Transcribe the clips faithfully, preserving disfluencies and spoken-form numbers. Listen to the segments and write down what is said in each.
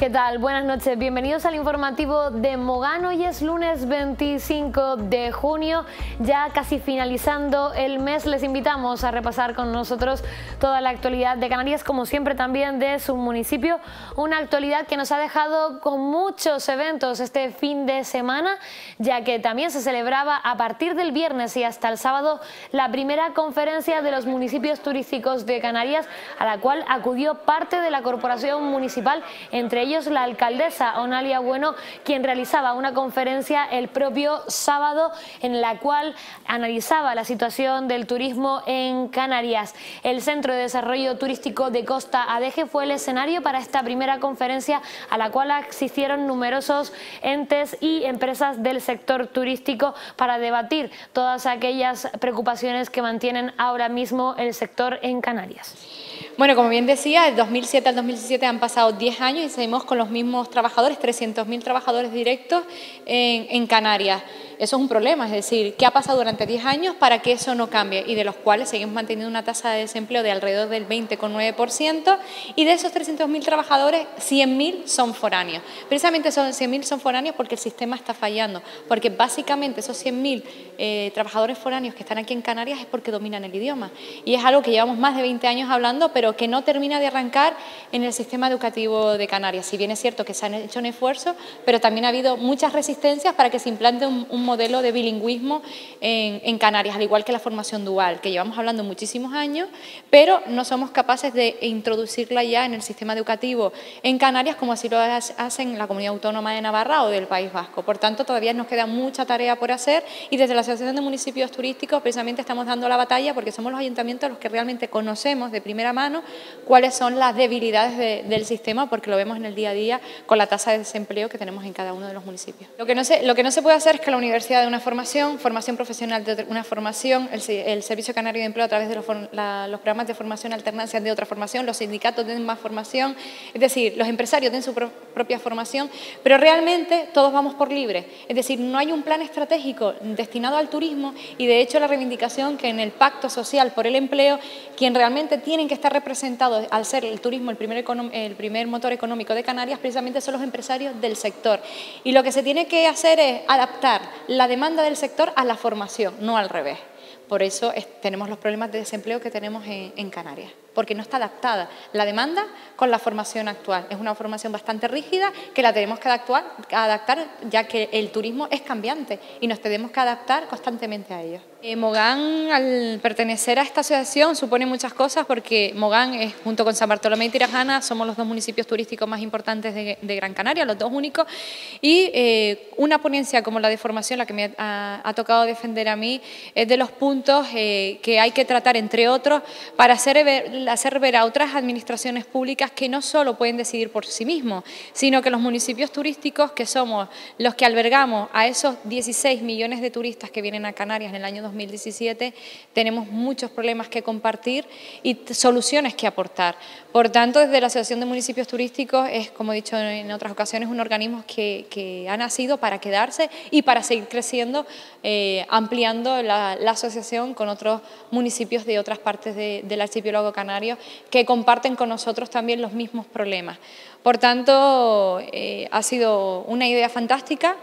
¿Qué tal? Buenas noches, bienvenidos al informativo de Mogán. Hoy es lunes veinticinco de junio, ya casi finalizando el mes. Les invitamos a repasar con nosotros toda la actualidad de Canarias, como siempre también de su municipio. Una actualidad que nos ha dejado con muchos eventos este fin de semana, ya que también se celebraba a partir del viernes y hasta el sábado la primera conferencia de los municipios turísticos de Canarias, a la cual acudió parte de la corporación municipal, entre ellos la alcaldesa Onalia Bueno, quien realizaba una conferencia el propio sábado en la cual analizaba la situación del turismo en Canarias. El Centro de Desarrollo Turístico de Costa Adeje fue el escenario para esta primera conferencia, a la cual asistieron numerosos entes y empresas del sector turístico para debatir todas aquellas preocupaciones que mantienen ahora mismo el sector en Canarias. Bueno, como bien decía, del dos mil siete al dos mil diecisiete han pasado diez años y seguimos con los mismos trabajadores, trescientos mil trabajadores directos en, en Canarias. Eso es un problema, es decir, ¿qué ha pasado durante diez años para que eso no cambie? Y de los cuales seguimos manteniendo una tasa de desempleo de alrededor del veinte coma nueve por ciento, y de esos trescientos mil trabajadores, cien mil son foráneos. Precisamente esos cien mil son foráneos porque el sistema está fallando, porque básicamente esos cien mil eh, trabajadores foráneos que están aquí en Canarias es porque dominan el idioma. Y es algo que llevamos más de veinte años hablando, pero que no termina de arrancar en el sistema educativo de Canarias. Si bien es cierto que se han hecho un esfuerzo, pero también ha habido muchas resistencias para que se implante un, un modelo de bilingüismo en, en Canarias, al igual que la formación dual, que llevamos hablando muchísimos años, pero no somos capaces de introducirla ya en el sistema educativo en Canarias, como así lo hacen la Comunidad Autónoma de Navarra o del País Vasco. Por tanto, todavía nos queda mucha tarea por hacer, y desde la Asociación de Municipios Turísticos precisamente estamos dando la batalla, porque somos los ayuntamientos los que realmente conocemos de primera mano cuáles son las debilidades de, del sistema, porque lo vemos en el día a día con la tasa de desempleo que tenemos en cada uno de los municipios. Lo que no se, lo que no se puede hacer es que la universidad de una formación, formación profesional de una formación, el, el Servicio Canario de Empleo a través de los, la, los programas de formación alternancia de otra formación, los sindicatos den más formación, es decir, los empresarios den su pro, propia formación, pero realmente todos vamos por libre, es decir, no hay un plan estratégico destinado al turismo, y de hecho la reivindicación que en el Pacto Social por el Empleo, quien realmente tienen que estar representados al ser el turismo el primer, el primer motor económico de Canarias, precisamente son los empresarios del sector, y lo que se tiene que hacer es adaptar la demanda del sector a la formación, no al revés. Por eso es, tenemos los problemas de desempleo que tenemos en, en Canarias, porque no está adaptada la demanda con la formación actual. Es una formación bastante rígida que la tenemos que adaptar, adaptar ya que el turismo es cambiante y nos tenemos que adaptar constantemente a ello. Eh, Mogán, al pertenecer a esta asociación, supone muchas cosas, porque Mogán, es, junto con San Bartolomé y Tirajana, somos los dos municipios turísticos más importantes de, de Gran Canaria, los dos únicos, y eh, una ponencia como la de formación, la que me ha, ha tocado defender a mí, es de los puntos eh, que hay que tratar, entre otros, para hacer ver, hacer ver a otras administraciones públicas que no solo pueden decidir por sí mismos, sino que los municipios turísticos, que somos los que albergamos a esos dieciséis millones de turistas que vienen a Canarias en el año dos mil diecisiete, tenemos muchos problemas que compartir y soluciones que aportar. Por tanto, desde la Asociación de Municipios Turísticos es, como he dicho en otras ocasiones, un organismo que, que ha nacido para quedarse y para seguir creciendo, eh, ampliando la, la asociación con otros municipios de otras partes de, del archipiélago canario que comparten con nosotros también los mismos problemas. Por tanto, eh, ha sido una idea fantástica,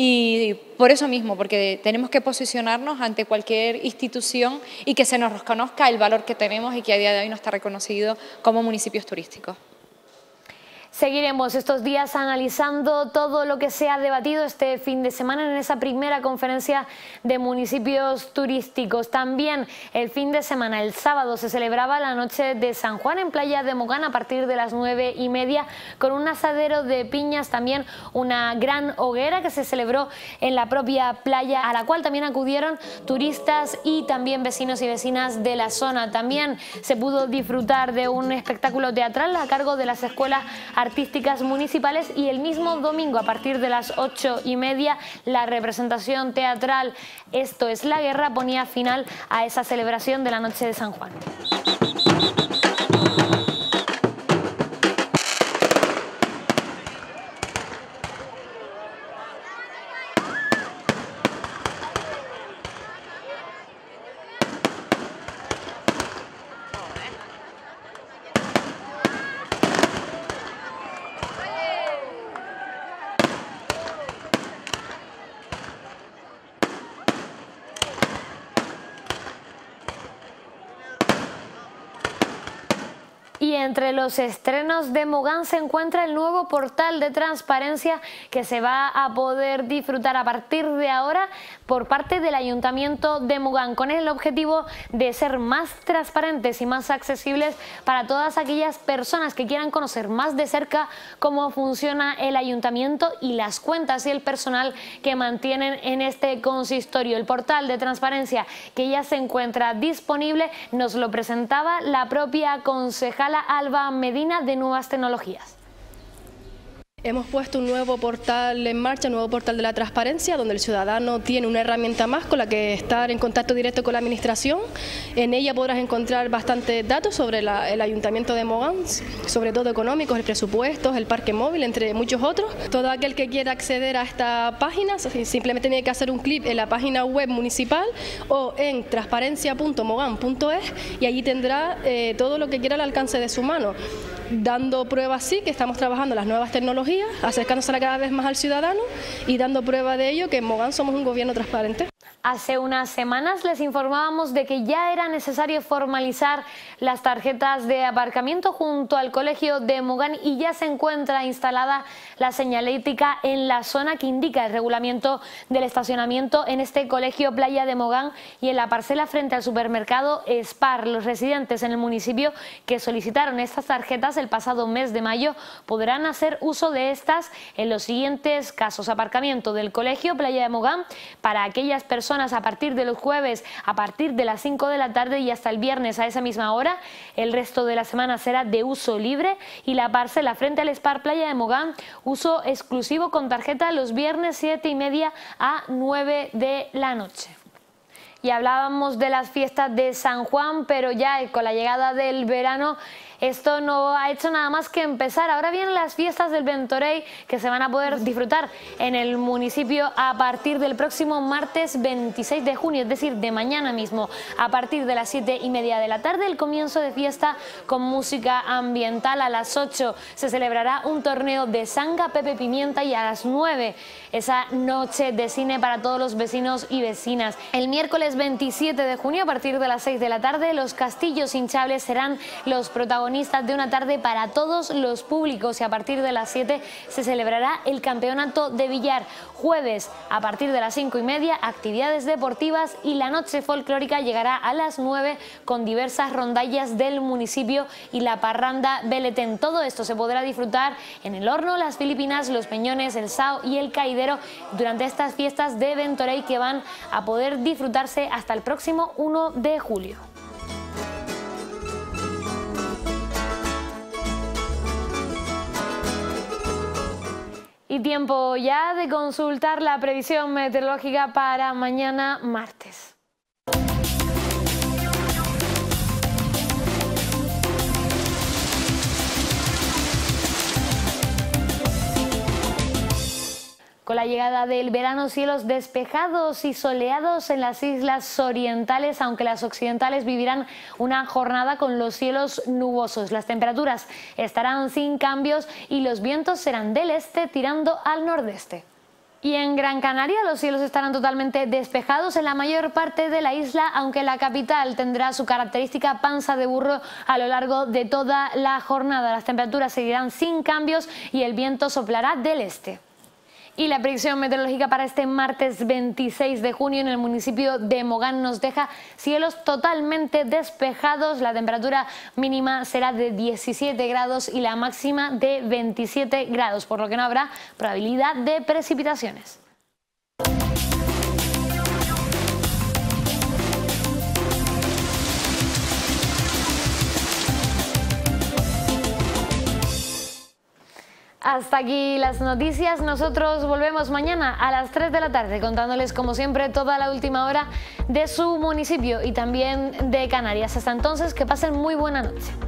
y por eso mismo, porque tenemos que posicionarnos ante cualquier institución y que se nos reconozca el valor que tenemos y que a día de hoy no está reconocido como municipios turísticos. Seguiremos estos días analizando todo lo que se ha debatido este fin de semana en esa primera conferencia de municipios turísticos. También el fin de semana, el sábado, se celebraba la noche de San Juan en Playa de Mogán a partir de las nueve y media, con un asadero de piñas, también una gran hoguera que se celebró en la propia playa, a la cual también acudieron turistas y también vecinos y vecinas de la zona. También se pudo disfrutar de un espectáculo teatral a cargo de las escuelas artísticas municipales, y el mismo domingo a partir de las ocho y media la representación teatral Esto es la guerra ponía final a esa celebración de la noche de San Juan. entre los estrenos de Mogán se encuentra el nuevo portal de transparencia que se va a poder disfrutar a partir de ahora por parte del Ayuntamiento de Mogán, con el objetivo de ser más transparentes y más accesibles para todas aquellas personas que quieran conocer más de cerca cómo funciona el Ayuntamiento y las cuentas y el personal que mantienen en este consistorio. El portal de transparencia que ya se encuentra disponible nos lo presentaba la propia concejala Alba Medina de Nuevas Tecnologías. Hemos puesto un nuevo portal en marcha, un nuevo portal de la transparencia, donde el ciudadano tiene una herramienta más con la que estar en contacto directo con la administración. En ella podrás encontrar bastantes datos sobre la, el Ayuntamiento de Mogán, sobre todo económicos, el presupuesto, el parque móvil, entre muchos otros. Todo aquel que quiera acceder a esta página simplemente tiene que hacer un clic en la página web municipal o en transparencia punto mogán punto es y allí tendrá eh, todo lo que quiera al alcance de su mano, dando prueba sí que estamos trabajando las nuevas tecnologías, acercándosela cada vez más al ciudadano y dando prueba de ello que en Mogán somos un gobierno transparente. Hace unas semanas les informábamos de que ya era necesario formalizar las tarjetas de aparcamiento junto al colegio de Mogán y ya se encuentra instalada la señalética en la zona que indica el regulamiento del estacionamiento en este colegio Playa de Mogán y en la parcela frente al supermercado Spar. Los residentes en el municipio que solicitaron estas tarjetas el pasado mes de mayo podrán hacer uso de estas en los siguientes casos: aparcamiento del colegio Playa de Mogán para aquellas personas a partir de los jueves a partir de las cinco de la tarde y hasta el viernes a esa misma hora. El resto de la semana será de uso libre y la parcela frente al Spar Playa de Mogán uso exclusivo con tarjeta los viernes siete y media a nueve de la noche. Y hablábamos de las fiestas de San Juan, pero ya con la llegada del verano esto no ha hecho nada más que empezar. Ahora vienen las fiestas del Ventorey que se van a poder disfrutar en el municipio a partir del próximo martes veintiséis de junio, es decir, de mañana mismo. A partir de las siete y media de la tarde, el comienzo de fiesta con música ambiental. A las ocho se celebrará un torneo de sanga Pepe Pimienta y a las nueve esa noche de cine para todos los vecinos y vecinas. El miércoles veintisiete de junio, a partir de las seis de la tarde, los castillos hinchables serán los protagonistas de una tarde para todos los públicos y a partir de las siete se celebrará el campeonato de billar. Jueves, a partir de las cinco y media, actividades deportivas y la noche folclórica llegará a las nueve con diversas rondallas del municipio y la parranda Beletén. Todo esto se podrá disfrutar en el Horno, las Filipinas, los Peñones, el Sao y el Caidero durante estas fiestas de Ventorey que van a poder disfrutarse hasta el próximo uno de julio. Y tiempo ya de consultar la previsión meteorológica para mañana martes. Con la llegada del verano, cielos despejados y soleados en las islas orientales, aunque las occidentales vivirán una jornada con los cielos nubosos. Las temperaturas estarán sin cambios y los vientos serán del este tirando al nordeste. Y en Gran Canaria los cielos estarán totalmente despejados en la mayor parte de la isla, aunque la capital tendrá su característica panza de burro a lo largo de toda la jornada. Las temperaturas seguirán sin cambios y el viento soplará del este. Y la predicción meteorológica para este martes veintiséis de junio en el municipio de Mogán nos deja cielos totalmente despejados. La temperatura mínima será de diecisiete grados y la máxima de veintisiete grados, por lo que no habrá probabilidad de precipitaciones. Hasta aquí las noticias. Nosotros volvemos mañana a las tres de la tarde contándoles como siempre toda la última hora de su municipio y también de Canarias. Hasta entonces, que pasen muy buena noche.